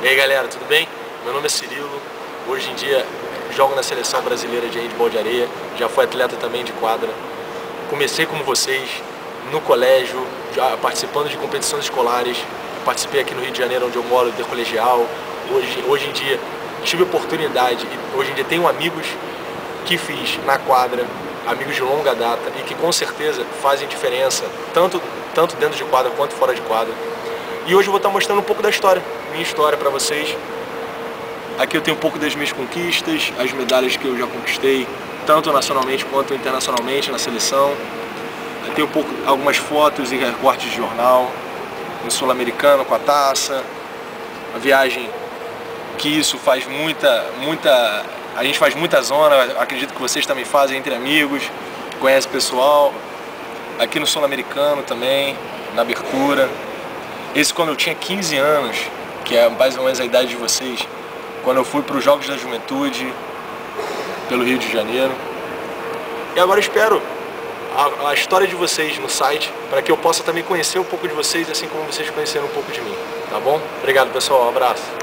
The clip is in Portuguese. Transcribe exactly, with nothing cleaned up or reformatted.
E aí galera, tudo bem? Meu nome é Cirilo, hoje em dia jogo na seleção brasileira de handball de areia, já fui atleta também de quadra. Comecei como vocês, no colégio, já participando de competições escolares, participei aqui no Rio de Janeiro onde eu moro, do colegial. Hoje, hoje em dia tive oportunidade, e hoje em dia tenho amigos que fiz na quadra, amigos de longa data e que com certeza fazem diferença, tanto, tanto dentro de quadra quanto fora de quadra. E hoje eu vou estar mostrando um pouco da história, minha história para vocês. Aqui eu tenho um pouco das minhas conquistas, as medalhas que eu já conquistei, tanto nacionalmente quanto internacionalmente na seleção. Eu tenho um pouco, algumas fotos e recortes de jornal, no Sul-Americano com a taça, a viagem que isso faz muita, muita, a gente faz muita zona, acredito que vocês também fazem entre amigos, conhece pessoal. Aqui no Sul-Americano também, na abertura. Esse quando eu tinha quinze anos, que é mais ou menos a idade de vocês, quando eu fui para os Jogos da Juventude, pelo Rio de Janeiro. E agora eu espero a, a história de vocês no site, para que eu possa também conhecer um pouco de vocês, assim como vocês conheceram um pouco de mim, tá bom? Obrigado pessoal, um abraço.